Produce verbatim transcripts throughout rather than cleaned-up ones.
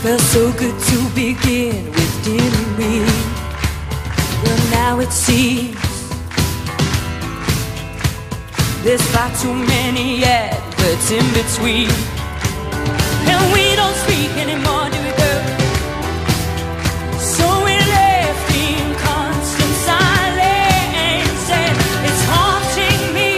Felt so good to begin with, didn't we? Well, now it seems there's far too many adverts in between, and we don't speak anymore, do we, girl? So we're left in constant silence, and it's haunting me.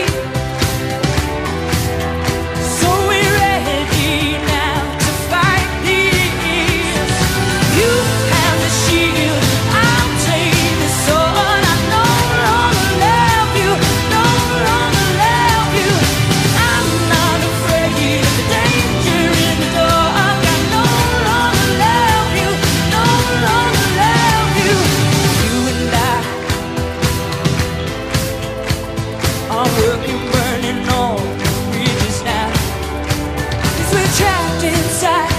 So we're ready now to fight this. You have the shield, I'll take the sword. I no longer love you, no longer love you. I'm not afraid of the danger in the dark. I no longer love you, no longer love you. You and I are working, burning all the bridges now, 'cause we're trapped inside,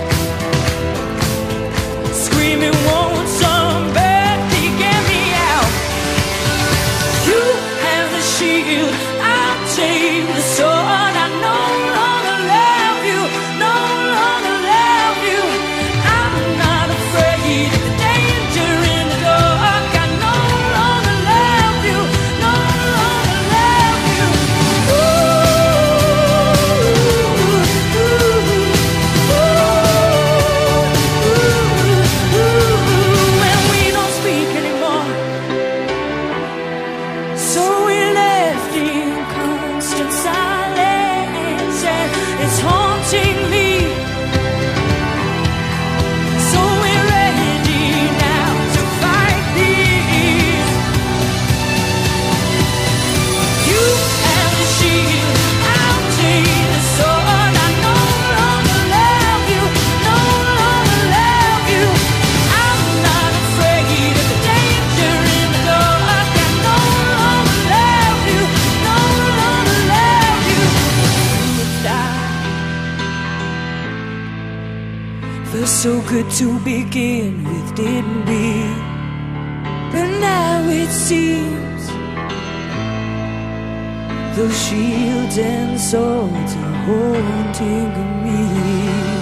screaming, won't somebody get me out? You have the shield, I'll take the sword. I no longer love you, no longer love you. I'm not afraid of the danger in the dark. I no longer love you, no longer love you. Ooh, ooh, ooh, ooh, and we don't speak anymore. So we're left in constant silence, and it's haunting me. So we're ready now to fight this. You have the shield, I'll take the sword. I no longer love you, no longer love you. I'm not afraid of the danger in the dark. I no longer love you, no longer love you. You and I felt so good to begin with, didn't we? But now it seems those shields and swords are haunting me.